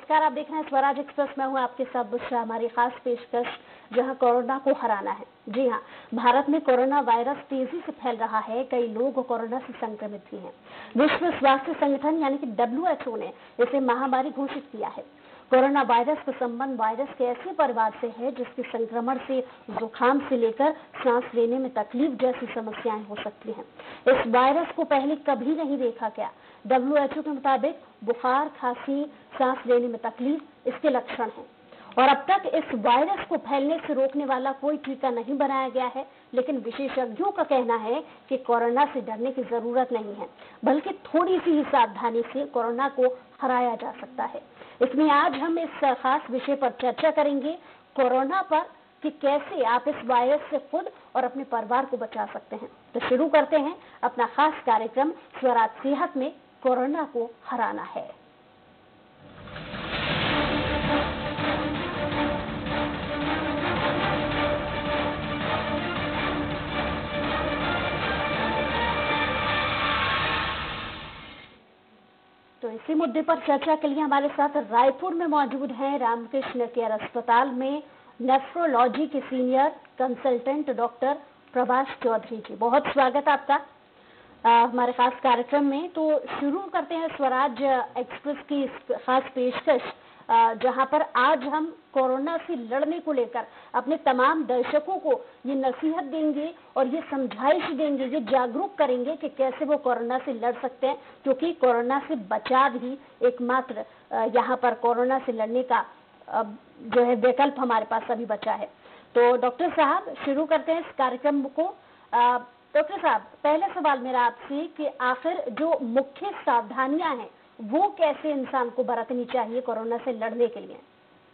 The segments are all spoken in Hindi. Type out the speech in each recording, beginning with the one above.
नमस्कार, आप देख रहे हैं स्वराज एक्सप्रेस। मैं हूं आपके साथ बुशरा। हमारी खास पेशकश जहां कोरोना को हराना है। जी हां, भारत में कोरोना वायरस तेजी से फैल रहा है। कई लोग कोरोना से संक्रमित भी हैं। विश्व स्वास्थ्य संगठन यानी कि WHO ने इसे महामारी घोषित किया है। कोरोना वायरस का संबंध वायरस के ऐसे परिवार से है जिसके संक्रमण से जुकाम से लेकर सांस लेने में तकलीफ जैसी समस्याएं हो सकती हैं। इस वायरस को पहले कभी नहीं देखा गया। WHO के मुताबिक बुखार, खांसी, सांस लेने में तकलीफ इसके लक्षण हैं और अब तक इस वायरस को फैलने से रोकने वाला कोई टीका नहीं बनाया गया है। लेकिन विशेषज्ञों का कहना है कि कोरोना से डरने की जरूरत नहीं है, बल्कि थोड़ी सी ही सावधानी से कोरोना को हराया जा सकता है। इसमें आज हम इस खास विषय पर चर्चा करेंगे, कोरोना पर, कि कैसे आप इस वायरस से खुद और अपने परिवार को बचा सकते हैं। तो शुरू करते हैं अपना खास कार्यक्रम स्वराज सेहत में कोरोना को हराना है। तो इसी मुद्दे पर चर्चा के लिए हमारे साथ रायपुर में मौजूद हैं रामकृष्ण केयर अस्पताल में नेफ्रोलॉजी के senior consultant doctor Prabhash Chaudhary ji. बहुत स्वागत आपका हमारे खास कार्यक्रम में। तो शुरू करते हैं स्वराज एक्सप्रेस की इस खास पेशकश, जहां पर आज हम कोरोना से लड़ने को लेकर अपने तमाम दर्शकों को ये नसीहत देंगे और ये समझाइश देंगे, ये जागरूक करेंगे कि कैसे वो कोरोना से लड़ सकते हैं, क्योंकि कोरोना से बचाव ही एकमात्र यहाँ पर कोरोना से लड़ने का जो है विकल्प हमारे पास अभी बचा है। तो डॉक्टर साहब, शुरू करते हैं इस कार्यक्रम को। डॉक्टर साहब, पहला सवाल मेरा आपसे कि आखिर जो मुख्य सावधानियां हैं वो कैसे इंसान को बरतनी चाहिए कोरोना से लड़ने के लिए?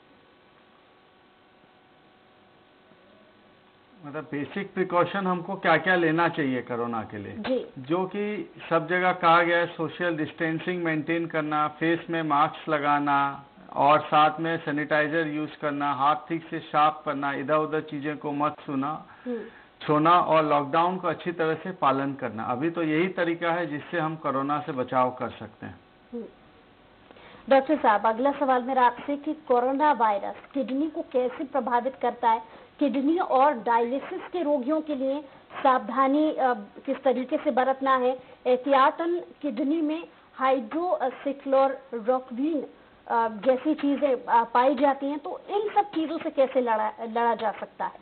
मतलब बेसिक प्रिकॉशन हमको क्या क्या लेना चाहिए कोरोना के लिए जी। जो कि सब जगह कहा गया है, सोशल डिस्टेंसिंग मेंटेन करना, फेस में मास्क लगाना और साथ में सैनिटाइजर यूज करना, हाथ ठीक से साफ करना, इधर उधर चीजें को मत छूना और लॉकडाउन को अच्छी तरह से पालन करना। अभी तो यही तरीका है जिससे हम कोरोना से बचाव कर सकते हैं। डॉक्टर साहब, अगला सवाल मेरा आपसे कि कोरोना वायरस किडनी को कैसे प्रभावित करता है? किडनी और डायलिसिस के रोगियों के लिए सावधानी किस तरीके से बरतना है? एहतियातन किडनी में हाइड्रोक्सीक्लोरोक्वीन जैसी चीजें पाई जाती हैं, तो इन सब चीजों से कैसे लड़ा जा सकता है?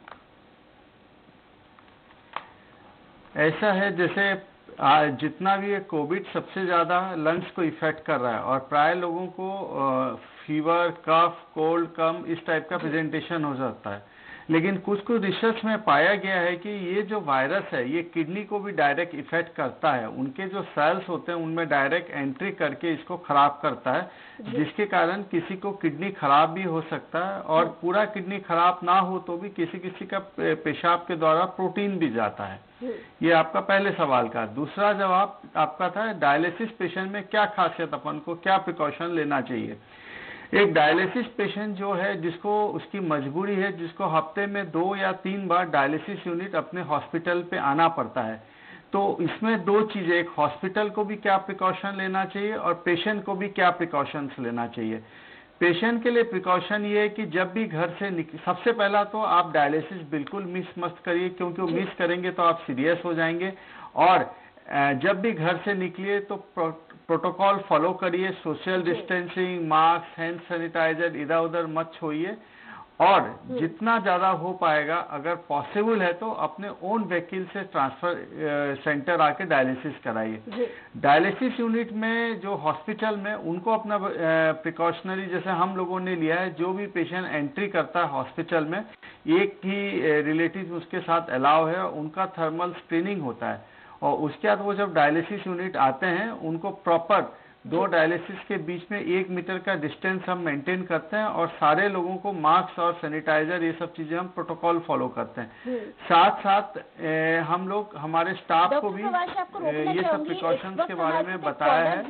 ऐसा है जैसे जितना भी ये कोविड सबसे ज्यादा लंग्स को इफेक्ट कर रहा है और प्राय लोगों को फीवर, कफ, कोल्ड, कम इस टाइप का प्रेजेंटेशन हो जाता है। लेकिन कुछ रिसर्च में पाया गया है कि ये जो वायरस है ये किडनी को भी डायरेक्ट इफेक्ट करता है। उनके जो सेल्स होते हैं उनमें डायरेक्ट एंट्री करके इसको खराब करता है, जिसके कारण किसी को किडनी खराब भी हो सकता है और पूरा किडनी खराब ना हो तो भी किसी किसी का पेशाब के द्वारा प्रोटीन भी जाता है। ये आपका पहले सवाल का। दूसरा जवाब आपका था डायलिसिस पेशेंट में क्या खासियत, अपन को क्या प्रिकॉशन लेना चाहिए। एक डायलिसिस पेशेंट जो है जिसको उसकी मजबूरी है, जिसको हफ्ते में 2 या 3 बार डायलिसिस यूनिट अपने हॉस्पिटल पे आना पड़ता है, तो इसमें दो चीजें, एक हॉस्पिटल को भी क्या प्रिकॉशन लेना चाहिए और पेशेंट को भी क्या प्रिकॉशंस लेना चाहिए। पेशेंट के लिए प्रिकॉशन ये है कि जब भी घर से सबसे पहला तो आप डायलिसिस बिल्कुल मिस मत करिए, क्योंकि वो मिस करेंगे तो आप सीरियस हो जाएंगे। और जब भी घर से निकलिए तो प्रोटोकॉल फॉलो करिए, social distancing, mask, hand sanitizer इधर उधर मत छोड़िए और जितना ज्यादा हो पाएगा अगर पॉसिबल है तो अपने ओन व्हीकल से ट्रांसफर सेंटर आके डायलिसिस कराइए। डायलिसिस यूनिट में जो हॉस्पिटल में उनको अपना प्रिकॉशनरी जैसे हम लोगों ने लिया है, जो भी पेशेंट एंट्री करता है हॉस्पिटल में एक ही रिलेटिव उसके साथ अलाउ है, उनका थर्मल स्क्रीनिंग होता है और उसके बाद वो जब डायलिसिस यूनिट आते हैं उनको प्रॉपर 2 डायलिसिस के बीच में 1 मीटर का डिस्टेंस हम मेंटेन करते हैं और सारे लोगों को मास्क और सैनिटाइजर ये सब चीजें हम प्रोटोकॉल फॉलो करते हैं। साथ साथ हम लोग हमारे स्टाफ को भी ये सब प्रिकॉशंस के बारे में बताया है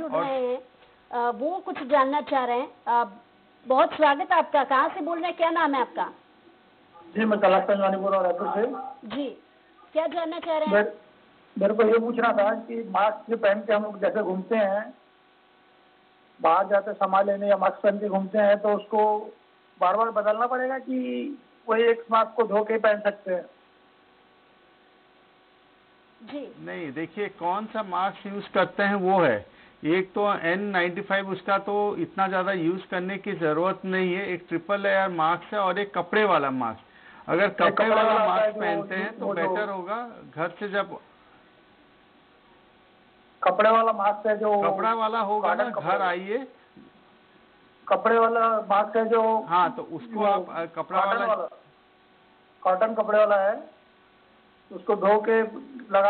और वो कुछ जानना चाह रहे हैं। बहुत स्वागत है आपका। कहाँ से बोल रहे हैं, क्या नाम है आपका? जी, मैं कलाश पंजवानी बोल रहा हूँ रायपुर से। जी, क्या जानना चाह रहे हैं? मेरे को ये पूछना था कि मास्क जो पहन के हम लोग जैसे घूमते हैं बाहर जाते सामान लेने या मास्क पहन के घूमते हैं तो उसको बार बार बदलना पड़ेगा कि वही एक मास्क को धो के पहन सकते हैं? जी नहीं, देखिए कौन सा मास्क यूज करते हैं वो है। एक तो N95, उसका तो इतना ज़्यादा यूज करने की ज़रूरत नहीं है। एक ट्रिपल लेयर मास्क है और एक कपड़े वाला मास्क। अगर कपड़े वाला मास्क पहनते हैं तो बेटर होगा। घर से जब कपड़े वाला मास्क है जो कपड़ा वाला होगा ना, घर आइए, कपड़े वाला मास्क है जो, हाँ, तो उसको आप कपड़ा वाला कॉटन कपड़े वाला है, उसको धो के लगा।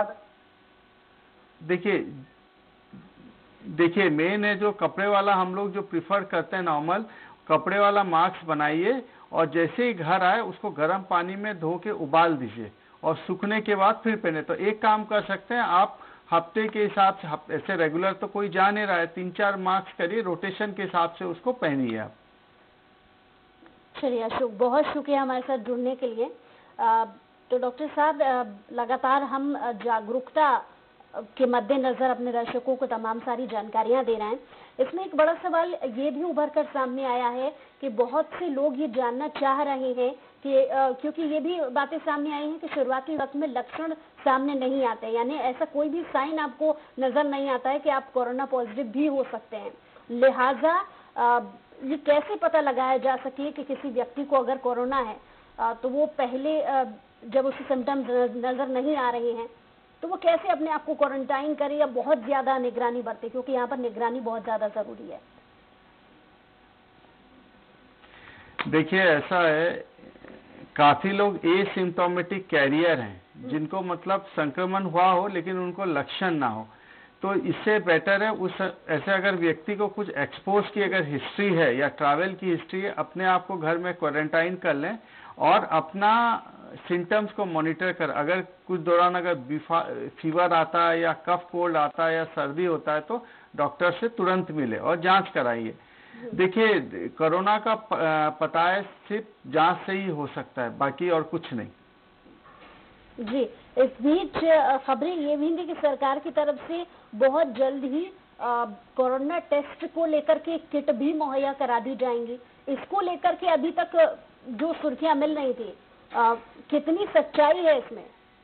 देखिए मेन है जो कपड़े वाला हम लोग जो प्रिफर करते हैं, नॉर्मल कपड़े वाला मास्क बनाइए और जैसे ही घर आए उसको गर्म पानी में धो के उबाल दीजिए और सूखने के बाद फिर पहने। तो एक काम कर सकते हैं आप, हफ्ते के हिसाब से, ऐसे रेगुलर तो कोई जा नहीं रहा है, 3-4 मास्क करिए, रोटेशन के हिसाब से उसको पहनिए आप। चलिए अशोक, बहुत शुक्रिया हमारे साथ जुड़ने के लिए। तो डॉक्टर साहब, लगातार हम जागरूकता के मद्देनजर अपने दर्शकों को तमाम सारी जानकारियां दे रहे हैं। इसमें एक बड़ा सवाल ये भी उभर कर सामने आया है कि बहुत से लोग ये जानना चाह रहे हैं कि क्योंकि ये भी बातें सामने आई हैं कि शुरुआती वक्त में लक्षण सामने नहीं आते, यानी ऐसा कोई भी साइन आपको नजर नहीं आता है कि आप कोरोना पॉजिटिव भी हो सकते हैं। लिहाजा ये कैसे पता लगाया जा सके कि किसी व्यक्ति को अगर कोरोना है तो वो पहले जब उसके सिम्टम्स नजर नहीं आ रहे हैं तो वो कैसे अपने आप को क्वारंटाइन करे या बहुत ज्यादा निगरानी बरते, क्योंकि यहाँ पर निगरानी बहुत ज्यादा जरूरी है। देखिए ऐसा है, काफी लोग एसिम्प्टोमेटिक कैरियर हैं, जिनको मतलब संक्रमण हुआ हो लेकिन उनको लक्षण ना हो। तो इससे बेटर है उस ऐसे अगर व्यक्ति को कुछ एक्सपोज की अगर हिस्ट्री है या ट्रैवल की हिस्ट्री है, अपने आप को घर में क्वारंटाइन कर लें और अपना सिम्टम्स को मॉनिटर कर। अगर कुछ दौरान अगर फीवर आता है या कफ कोल्ड आता है या सर्दी होता है तो डॉक्टर से तुरंत मिले और जांच कराइए। देखिए कोरोना का पता है सिर्फ जांच से ही हो सकता है, बाकी और कुछ नहीं। जी, इस बीच खबरें ये भी थी कि सरकार की तरफ से बहुत जल्द ही कोरोना टेस्ट को लेकर के किट भी मुहैया करा दी जाएंगी। इसको लेकर के अभी तक जो सुर्खियां मिल रही थी, कितनी सच्चाई है इसमें?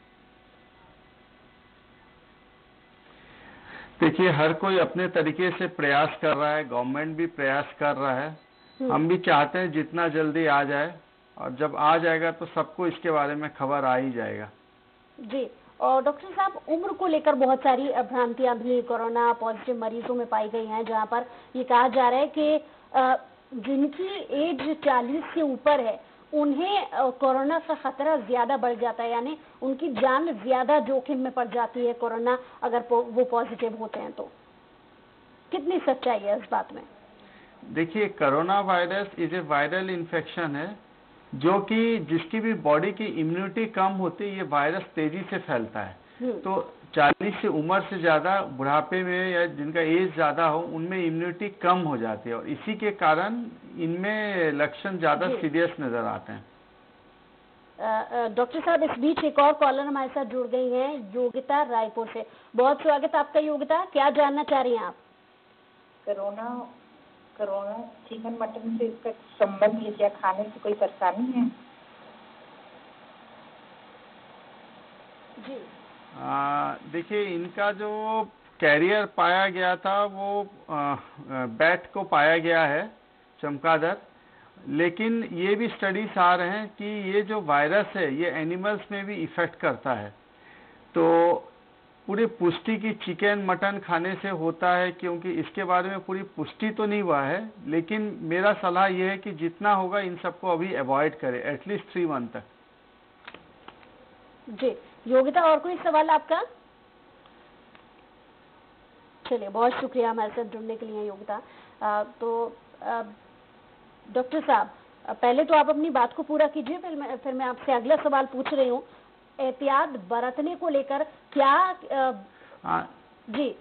देखिए हर कोई अपने तरीके से प्रयास कर रहा है, गवर्नमेंट भी प्रयास कर रहा है, हम भी चाहते हैं जितना जल्दी आ जाए, और जब आ जाएगा तो सबको इसके बारे में खबर आ ही जाएगा। जी, और डॉक्टर साहब, उम्र को लेकर बहुत सारी भ्रांतियां भी कोरोना पॉजिटिव मरीजों में पाई गई हैं, जहां पर ये कहा जा रहा है कि जिनकी एज 40 से ऊपर है उन्हें कोरोना का खतरा ज्यादा बढ़ जाता है, यानी उनकी जान ज्यादा जोखिम में पड़ जाती है कोरोना अगर वो पॉजिटिव होते हैं तो। कितनी सच्चाई है इस बात में? देखिए corona virus is a viral infection है जो कि जिसकी भी बॉडी की इम्यूनिटी कम होती है, ये वायरस तेजी से फैलता है। तो 40 से उम्र से ज्यादा बुढ़ापे में या जिनका एज ज्यादा हो उनमें इम्यूनिटी कम हो जाती है और इसी के कारण इनमें लक्षण ज्यादा सीरियस नजर आते हैं। डॉक्टर साहब, इस बीच एक और कॉलर हमारे साथ जुड़ गई हैं, योगिता रायपुर से। बहुत स्वागत आपका योगिता, क्या जानना चाह रही हैं आप? कोरोना चिकन मटन से इसका संबंध है क्या? खाने से कोई परेशानी है? जी, देखिए इनका जो कैरियर पाया गया था वो बैट को पाया गया है, चमगादड़, लेकिन ये भी स्टडीज आ रहे हैं कि ये जो वायरस है ये एनिमल्स में भी इफेक्ट करता है। तो पूरी पुष्टि की चिकन मटन खाने से होता है, क्योंकि इसके बारे में पूरी पुष्टि तो नहीं हुआ है, लेकिन मेरा सलाह ये है कि जितना होगा इन सबको अभी अवॉइड करें, एटलीस्ट 3 मंथ तक। जी योगिता, और कोई सवाल आपका? चलिए, बहुत शुक्रिया हमारे साथ जुड़ने के लिए योगिता। डॉक्टर साहब, पहले तो आप अपनी बात को पूरा कीजिए, फिर मैं आपसे अगला सवाल पूछ रही हूँ। एहतियात बरतने को लेकर क्या जी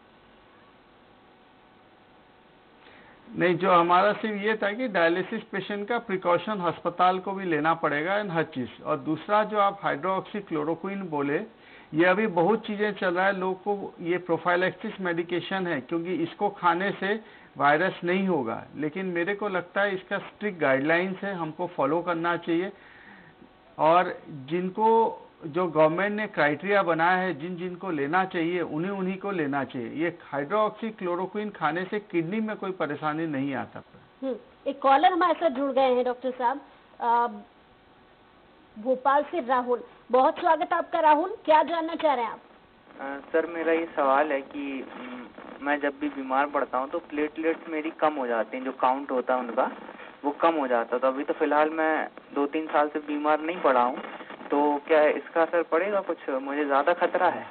नहीं, जो हमारा सिर्फ ये था कि डायलिसिस पेशेंट का प्रिकॉशन अस्पताल को भी लेना पड़ेगा इन हर चीज। और दूसरा जो आप हाइड्रोक्सी क्लोरोक्विन बोले, ये अभी बहुत चीजें चल रहा है, लोग को ये प्रोफाइलैक्सिस मेडिकेशन है, क्योंकि इसको खाने से वायरस नहीं होगा, लेकिन मेरे को लगता है इसका स्ट्रिक्ट गाइडलाइंस है, हमको फॉलो करना चाहिए। और जिनको जो गवर्नमेंट ने क्राइटेरिया बनाया है, जिन जिनको लेना चाहिए उन्हीं को लेना चाहिए। ये हाइड्रोक्सी क्लोरोक्विन खाने से किडनी में कोई परेशानी नहीं आता। एक कॉलर हमारे साथ जुड़ गए हैं डॉक्टर साहब, भोपाल से राहुल। बहुत स्वागत आपका राहुल, क्या जानना चाह रहे हैं आप? सर मेरा ये सवाल है कि मैं जब भी बीमार पड़ता हूँ तो प्लेटलेट्स मेरी कम हो जाती हैं, जो काउंट होता है उनका वो कम हो जाता है। तो अभी तो फिलहाल मैं 2-3 साल से बीमार नहीं पड़ा हूँ, तो क्या इसका असर पड़ेगा कुछ? मुझे ज़्यादा खतरा है।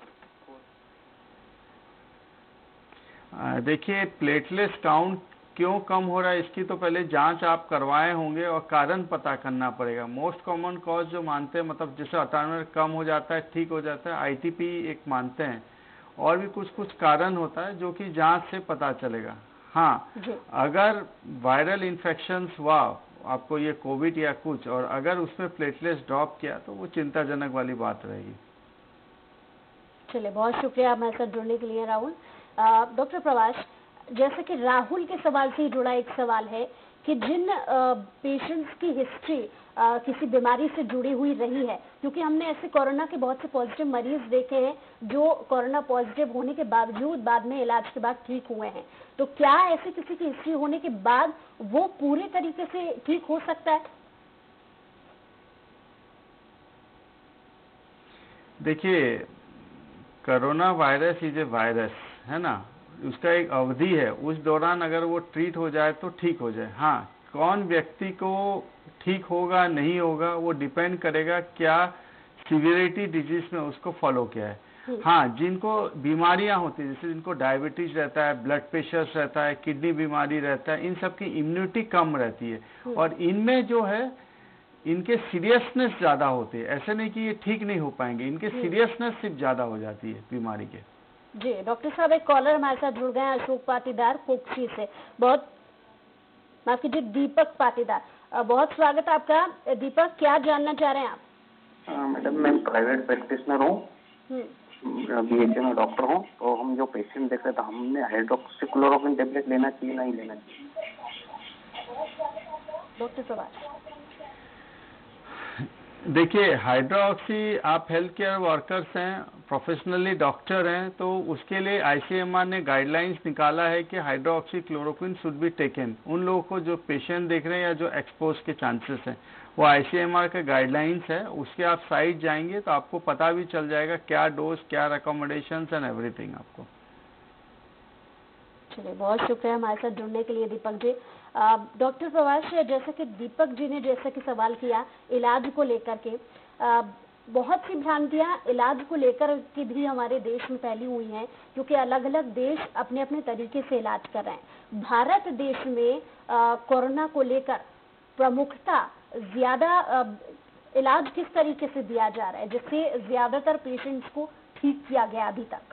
देखिए, प्लेटलेट्स काउंट क्यों कम हो रहा है इसकी तो पहले जांच आप करवाए होंगे और कारण पता करना पड़ेगा। मोस्ट कॉमन कॉज जो मानते हैं, मतलब जैसे ऑटोनॉमस कम हो जाता है, ठीक हो जाता है, आईटीपी एक मानते हैं, और भी कुछ कारण होता है जो कि जांच से पता चलेगा। हाँ, अगर वायरल इन्फेक्शंस हुआ आपको, ये कोविड या कुछ, और अगर उसमें प्लेटलेट्स ड्रॉप किया तो वो चिंताजनक वाली बात रहेगी। चलिए, बहुत शुक्रिया हमारे साथ जुड़ने के लिए राहुल। डॉक्टर प्रवास, जैसे कि राहुल के सवाल से जुड़ा एक सवाल है कि जिन पेशेंट्स की हिस्ट्री किसी बीमारी से जुड़ी हुई रही है, क्योंकि हमने ऐसे कोरोना के बहुत से पॉजिटिव मरीज देखे हैं जो कोरोना पॉजिटिव होने के बावजूद बाद में इलाज के बाद ठीक हुए हैं, तो क्या ऐसे किसी की हिस्ट्री होने के बाद वो पूरे तरीके से ठीक हो सकता है? देखिए, corona virus is a virus है ना, उसका एक अवधि है, उस दौरान अगर वो ट्रीट हो जाए तो ठीक हो जाए। हाँ, कौन व्यक्ति को ठीक होगा नहीं होगा वो डिपेंड करेगा क्या सिवियरिटी डिजीज में उसको फॉलो किया है। हाँ, जिनको बीमारियां होती है, जैसे जिनको डायबिटीज रहता है, ब्लड प्रेशर रहता है, किडनी बीमारी रहता है, इन सब की इम्यूनिटी कम रहती है, और इनमें जो है इनके सीरियसनेस ज्यादा होती है। ऐसे नहीं कि ये ठीक नहीं हो पाएंगे, इनके सीरियसनेस सिर्फ ज्यादा हो जाती है बीमारी के। जी डॉक्टर साहब, एक कॉलर हमारे साथ जुड़ गए हैं अशोक पाटीदार कोच्चि से। बहुत माफ कीजिए, दीपक पाटीदार, बहुत स्वागत आपका। दीपक, क्या जानना चाह रहे हैं आप? मैडम, मैं प्राइवेट प्रैक्टिशनर हूँ, बीएचए में डॉक्टर हूँ। तो हम जो पेशेंट देख रहे थे, हमने हाइड्रोक्सीक्लोरोक्विन टेबलेट लेना चाहिए नहीं लेना चाहिए? डॉक्टर प्रवास, देखिए, हाइड्रोक्सी, आप हेल्थ केयर वर्कर्स हैं, प्रोफेशनली डॉक्टर हैं, तो उसके लिए आईसीएमआर ने गाइडलाइंस निकाला है कि hydroxy chloroquine should be taken. उन लोगों को जो पेशेंट देख रहे हैं या जो एक्सपोज के चांसेस हैं, वो आईसीएमआर का गाइडलाइंस है। उसके आप साइट जाएंगे तो आपको पता भी चल जाएगा क्या डोज, क्या रिकमेंडेशंस एंड एवरीथिंग आपको। चलिए, बहुत शुक्रिया हमारे साथ जुड़ने के लिए दीपक जी। डॉक्टर प्रवास, जैसा कि दीपक जी ने जैसा कि सवाल किया इलाज को लेकर के, बहुत सी भ्रांतियां इलाज को लेकर के भी हमारे देश में फैली हुई हैं, क्योंकि अलग अलग देश अपने अपने तरीके से इलाज कर रहे हैं। भारत देश में कोरोना को लेकर प्रमुखता ज्यादा इलाज किस तरीके से दिया जा रहा है जिससे ज्यादातर पेशेंट्स को ठीक किया गया अभी तक?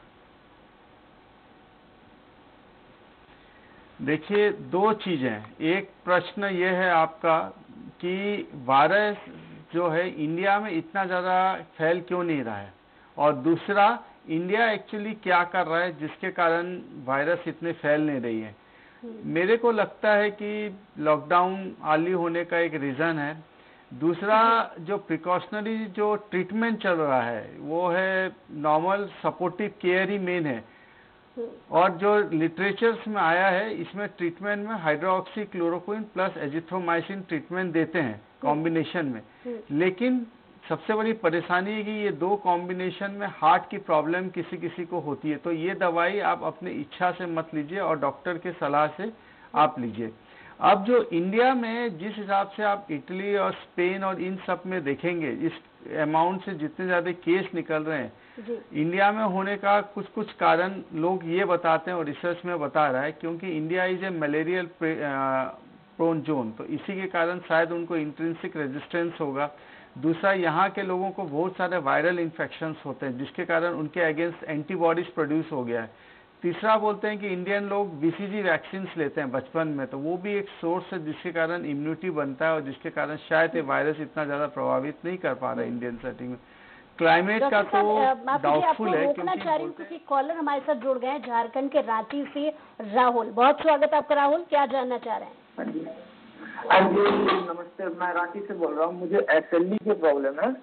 देखिए, दो चीजें। एक प्रश्न ये है आपका कि वायरस जो है इंडिया में इतना ज़्यादा फैल क्यों नहीं रहा है, और दूसरा इंडिया एक्चुअली क्या कर रहा है जिसके कारण वायरस इतने फैल नहीं रही है। मेरे को लगता है कि लॉकडाउन अर्ली होने का एक रीज़न है। दूसरा, जो प्रिकॉशनरी जो ट्रीटमेंट चल रहा है वो है नॉर्मल सपोर्टिव केयर ही मेन है, और जो लिटरेचर्स में आया है इसमें ट्रीटमेंट में hydroxy chloroquine plus azithromycin treatment देते हैं कॉम्बिनेशन में। लेकिन सबसे बड़ी परेशानी है कि ये दो कॉम्बिनेशन में हार्ट की प्रॉब्लम किसी किसी को होती है, तो ये दवाई आप अपने इच्छा से मत लीजिए और डॉक्टर के सलाह से आप लीजिए। अब जो इंडिया में जिस हिसाब से आप इटली और स्पेन और इन सब में देखेंगे, इस अमाउंट से जितने ज़्यादा केस निकल रहे हैं, इंडिया में होने का कुछ कारण लोग ये बताते हैं और रिसर्च में बता रहा है, क्योंकि India is a malarial prone zone, तो इसी के कारण शायद उनको इंट्रिंसिक रेजिस्टेंस होगा। दूसरा, यहाँ के लोगों को बहुत सारे वायरल इन्फेक्शंस होते हैं जिसके कारण उनके अगेंस्ट एंटीबॉडीज प्रोड्यूस हो गया है। तीसरा, बोलते हैं कि इंडियन लोग बीसीजी वैक्सीन लेते हैं बचपन में, तो वो भी एक सोर्स है जिसके कारण इम्यूनिटी बनता है और जिसके कारण शायद ये वायरस इतना ज़्यादा प्रभावित नहीं कर पा रहा है इंडियन सेटिंग में। क्लाइमेट का तो डाउटफुल है, रोकना चाह रही हूँ क्योंकि कॉलर हमारे साथ जुड़ गए हैं झारखंड के रांची से राहुल। बहुत स्वागत है आपका राहुल, क्या जानना चाह रहे हैं? हाँ जी नमस्ते, मैं रांची से बोल रहा हूँ। मुझे SLE की प्रॉब्लम है।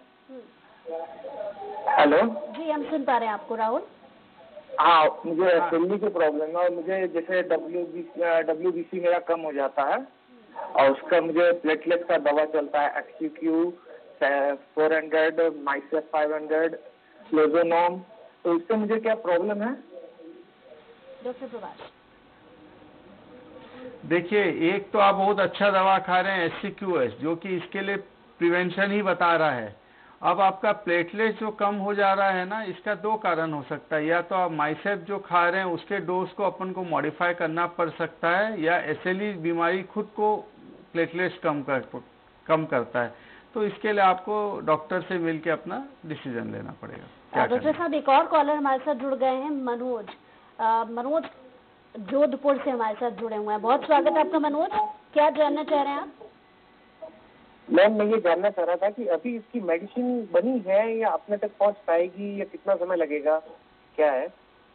हेलो जी, हम सुन पा रहे हैं आपको राहुल। हाँ, मुझे SLE की प्रॉब्लम है और मुझे जैसे WBC मेरा कम हो जाता है और उसका मुझे प्लेटलेट का दवा चलता है, XQ 400, माइसेप 500, फ्लोजोनोम। तो इससे मुझे क्या प्रॉब्लम है? डॉक्टर प्रभाष देखिए, एक तो आप बहुत अच्छा दवा खा रहे हैं HCQS, जो कि इसके लिए प्रिवेंशन ही बता रहा है। अब आपका प्लेटलेट जो कम हो जा रहा है ना, इसका दो कारण हो सकता है। या तो आप माइसेप जो खा रहे हैं उसके डोज को अपन को मॉडिफाई करना पड़ सकता है, या SLE बीमारी खुद को प्लेटलेट्स कम करता है। तो इसके लिए आपको डॉक्टर से मिलके अपना डिसीजन लेना पड़ेगा। डॉक्टर साहब, एक और कॉलर हमारे साथ जुड़ गए हैं, मनोज जोधपुर से हमारे साथ जुड़े हुए हैं। बहुत स्वागत है आपका मनोज, क्या जानना चाह रहे हैं आप? मैम, मैं ये जानना चाह रहा था कि अभी इसकी मेडिसिन बनी है या अपने तक पहुंच पाएगी या कितना समय लगेगा, क्या है?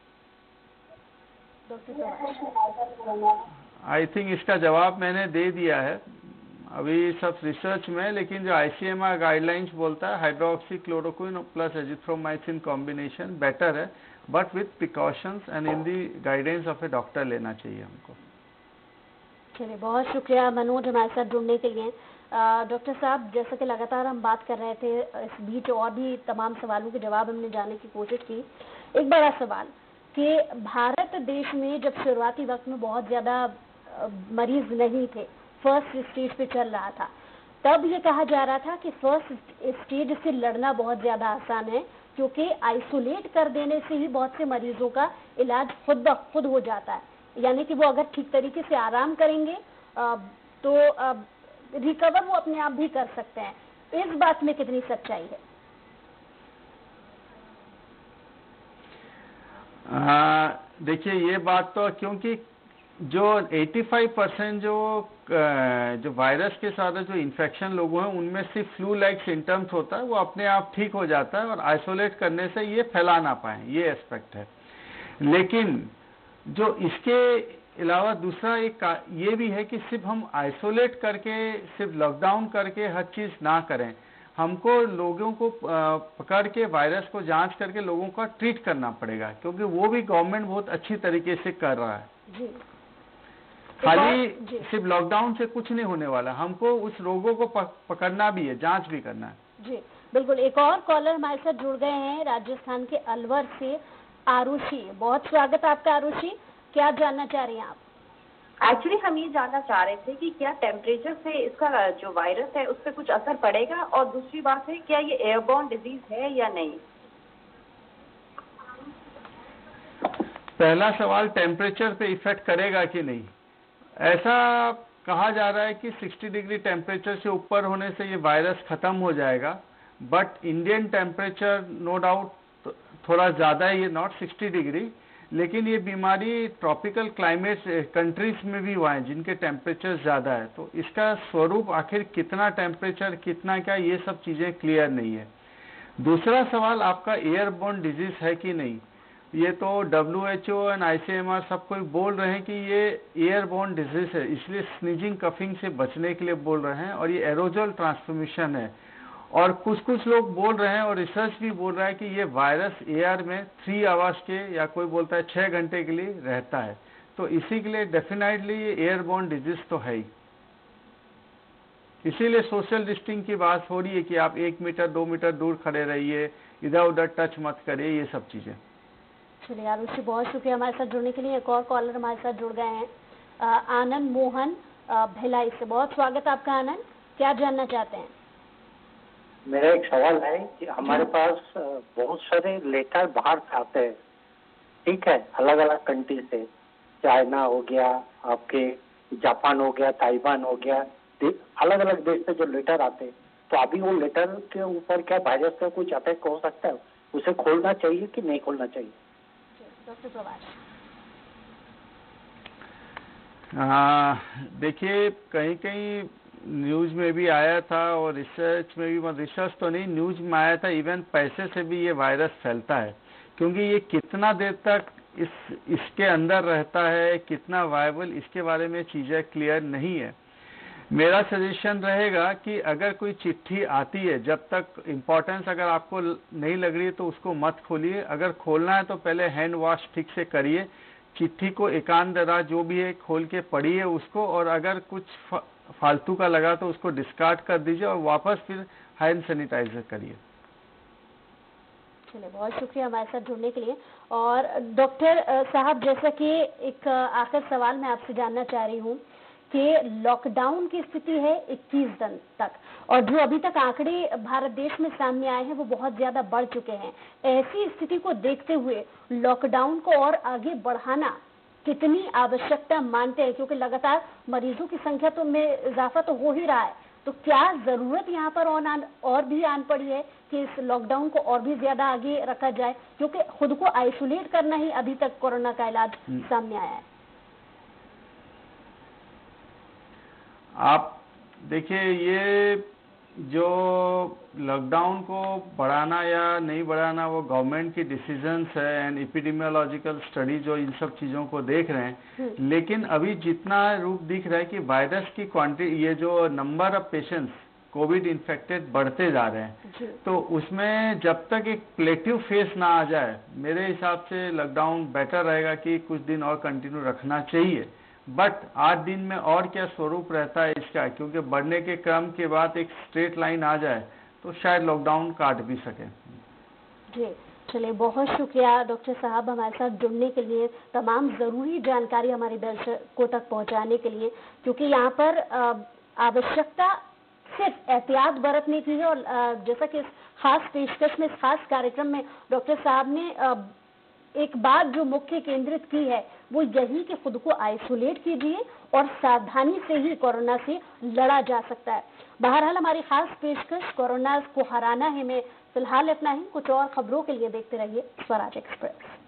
आई थिंक इसका जवाब मैंने दे दिया है, अभी सब रिसर्च में। लेकिन जो ICMR गाइडलाइंस बोलता है hydroxy chloroquine plus azithromycin combination better है, but with precautions and in the guidance of a doctor लेना चाहिए हमको। चलिए, बहुत शुक्रिया मनोज हमारे साथ जुड़ने के लिए। डॉक्टर साहब, जैसा कि लगातार हम बात कर रहे थे, इस बीच और भी तमाम सवालों के जवाब हमने जानने की कोशिश की। एक बड़ा सवाल कि भारत देश में जब शुरुआती वक्त में बहुत ज़्यादा मरीज नहीं थे, फर्स्ट स्टेज पे चल रहा था, तब ये कहा जा रहा था कि फर्स्ट स्टेज से लड़ना बहुत ज़्यादा आसान है क्योंकि आइसोलेट कर देने से ही बहुत से मरीजों का इलाज खुद ब खुद हो जाता है। यानी कि वो अगर ठीक तरीके से आराम करेंगे तो रिकवर वो अपने आप भी कर सकते हैं। इस बात में कितनी सच्चाई है? देखिए, ये बात तो क्योंकि जो 85% जो वायरस के साथ जो इन्फेक्शन लोगों हैं उनमें सिर्फ फ्लू लाइक सिम्टम्स होता है, वो अपने आप ठीक हो जाता है और आइसोलेट करने से ये फैला ना पाए, ये एस्पेक्ट है। लेकिन जो इसके अलावा दूसरा एक ये भी है कि सिर्फ हम आइसोलेट करके, सिर्फ लॉकडाउन करके हर चीज़ ना करें। हमको लोगों को पकड़ के वायरस को जांच करके लोगों का ट्रीट करना पड़ेगा, क्योंकि वो भी गवर्नमेंट बहुत अच्छी तरीके से कर रहा है जी। खाली सिर्फ लॉकडाउन से कुछ नहीं होने वाला, हमको उस रोगों को पकड़ना भी है, जांच भी करना है जी। बिल्कुल, एक और कॉलर हमारे साथ जुड़ गए हैं राजस्थान के अलवर से, आरुषि। बहुत स्वागत है आपका आरुषि, क्या जानना चाह रही हैं आप? एक्चुअली हम ये जानना चाह रहे थे कि क्या टेम्परेचर से इसका जो वायरस है उस पर कुछ असर पड़ेगा, और दूसरी बात है क्या ये एयरबॉर्न डिजीज है या नहीं? पहला सवाल, टेम्परेचर पे इफेक्ट करेगा कि नहीं। ऐसा कहा जा रहा है कि 60 डिग्री टेम्परेचर से ऊपर होने से ये वायरस खत्म हो जाएगा, but Indian temperature no doubt थोड़ा ज़्यादा है, ये नॉट 60 डिग्री, लेकिन ये बीमारी ट्रॉपिकल क्लाइमेट कंट्रीज में भी हुआ है जिनके टेम्परेचर ज़्यादा है। तो इसका स्वरूप आखिर कितना टेम्परेचर, कितना क्या, ये सब चीज़ें क्लियर नहीं है। दूसरा सवाल आपका एयरबोर्न डिजीज है कि नहीं। ये तो WHO और ICMR सब कोई बोल रहे हैं कि ये एयरबोर्न डिजीज है, इसलिए स्नीजिंग कफिंग से बचने के लिए बोल रहे हैं, और ये एरोजल ट्रांसमिशन है। और कुछ लोग बोल रहे हैं और रिसर्च भी बोल रहा है कि ये वायरस एयर में 3 आवर्स के, या कोई बोलता है 6 घंटे के लिए रहता है। तो इसी के लिए डेफिनेटली ये एयरबोर्न डिजीज तो है ही। इसीलिए सोशल डिस्टेंसिंग की बात हो रही है कि आप 1 मीटर 2 मीटर दूर खड़े रहिए, इधर उधर टच मत करिए, ये सब चीजें। चलिए आरुषि, बहुत शुक्रिया हमारे साथ जुड़ने के लिए। एक और कॉलर हमारे साथ जुड़ गए हैं, आनंद मोहन भिलाई से। बहुत स्वागत है आपका आनंद, क्या जानना चाहते हैं? मेरा एक सवाल है कि हमारे पास बहुत सारे लेटर बाहर से आते हैं, ठीक है, अलग अलग कंट्री से, चाइना हो गया, आपके जापान हो गया, ताइवान हो गया, अलग अलग देश से जो लेटर आते हैं, तो अभी वो लेटर के ऊपर क्या वायरस का कुछ अटैक हो सकता है? उसे खोलना चाहिए कि नहीं खोलना चाहिए? डॉक्टर प्रभाष। देखिए, कहीं कहीं न्यूज में भी आया था और रिसर्च में भी, मतलब रिसर्च तो नहीं, न्यूज में आया था, इवन पैसे से भी ये वायरस फैलता है, क्योंकि ये कितना देर तक इसके अंदर रहता है, कितना वायबल, इसके बारे में चीज़ें क्लियर नहीं है। मेरा सजेशन रहेगा कि अगर कोई चिट्ठी आती है, जब तक इम्पोर्टेंस अगर आपको नहीं लग रही है तो उसको मत खोलिए। अगर खोलना है तो पहले हैंड वॉश ठीक से करिए, चिट्ठी को एकांत रात जो भी है खोल के पढ़िए उसको, और अगर कुछ फालतू का लगा तो उसको डिस्कार्ड कर दीजिए और वापस फिर हैंड सैनिटाइजर करिए। चलिए, बहुत शुक्रिया हमारे साथ जुड़ने के लिए। और डॉक्टर साहब, जैसा कि एक आखिर सवाल मैं आपसे जानना चाह रही हूँ कि लॉकडाउन की स्थिति है 21 दिन तक, और जो अभी तक आंकड़े भारत देश में सामने आए हैं वो बहुत ज्यादा बढ़ चुके हैं। ऐसी स्थिति को देखते हुए लॉकडाउन को और आगे बढ़ाना कितनी आवश्यकता मानते हैं, क्योंकि लगातार मरीजों की संख्या तो में इजाफा तो हो ही रहा है, तो क्या जरूरत यहाँ पर और भी आन पड़ी है कि इस लॉकडाउन को और भी ज्यादा आगे रखा जाए, क्योंकि खुद को आइसोलेट करना ही अभी तक कोरोना का इलाज सामने आया है। आप देखिए, ये जो लॉकडाउन को बढ़ाना या नहीं बढ़ाना वो गवर्नमेंट की डिसीजंस है, एंड एपिडेमियोलॉजिकल स्टडी जो इन सब चीज़ों को देख रहे हैं। लेकिन अभी जितना रूप दिख रहा है कि वायरस की क्वांटिटी, ये जो number of patients covid infected बढ़ते जा रहे हैं, तो उसमें जब तक एक प्लेटिव फेस ना आ जाए, मेरे हिसाब से लॉकडाउन बेटर रहेगा कि कुछ दिन और कंटिन्यू रखना चाहिए। बट 8 दिन में और क्या स्वरूप रहता है इसका, क्योंकि बढ़ने के क्रम के बाद एक स्ट्रेट लाइन आ जाए तो शायद लॉकडाउन काट भी सके। जी, चलिए, बहुत शुक्रिया डॉक्टर साहब हमारे साथ जुड़ने के लिए, तमाम ज़रूरी जानकारी हमारे दर्शकों तक पहुंचाने के लिए, क्योंकि यहाँ पर आवश्यकता सिर्फ एहतियात बरतने की है। और जैसा कि इस खास पेशकश में, इस खास कार्यक्रम में डॉक्टर साहब ने एक बात जो मुख्य केंद्रित की है वो यही कि खुद को आइसोलेट कीजिए और सावधानी से ही कोरोना से लड़ा जा सकता है। बहरहाल हमारी खास पेशकश कोरोना को हराना है में फिलहाल इतना ही। कुछ और खबरों के लिए देखते रहिए स्वराज एक्सप्रेस।